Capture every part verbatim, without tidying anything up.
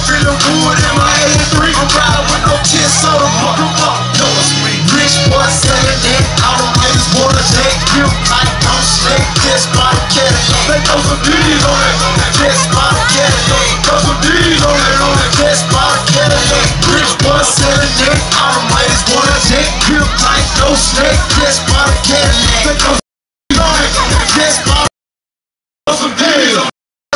feeling wood in my eighty-three. I'm riding with no kids, so the fuck em up. No sweet rich boy selling it. All them niggas wanna take grip tight, don't shake. Just by the Cadillac. They throw some D's on it. Just by the Cadillac. Throw some D's on it. On it. Just by the Cadillac. Rich boy selling it. All them ladies wanna take grip tight, no shake. Just by the Cadillac. They throw some D's on it. Just by the throw some D's on it.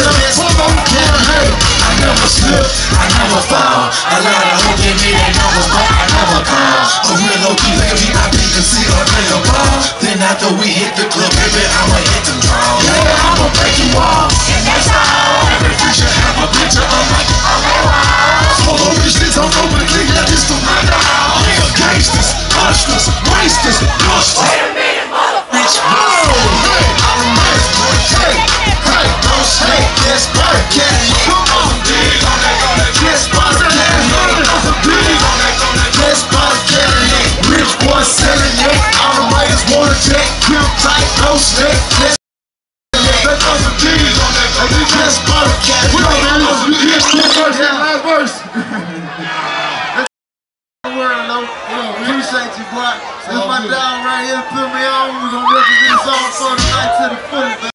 I never slip, I never fall. A lot of hoes in me, they never fall, I never call. A real low-key, like a V I P can see her play a ball. Then after we hit the club, baby, I'ma hit them draws. Yeah, I'ma break you off, and that's all. Every bitch should have a picture of my on their wall. Solo bitches, I'm over the clique, that is to my dog. Yeah, gangsters, hustlers, wasters, busters. Wait a minute, motherfucker. Oh, man, all the money's gonna take. Hey, don't shake, just by the Cadillac. Come on. Just by the Cadillac, just by the Cadillac. Rich boy selling it, all the ladies wanna check. Grip tight, no snake. Just let's throw some G's on that. Just by the Cadillac. You hear the first and last verse. Word, though. Appreciate you, boy. This my dog right here. Put me on. We gonna represent this song for the night to the fullest.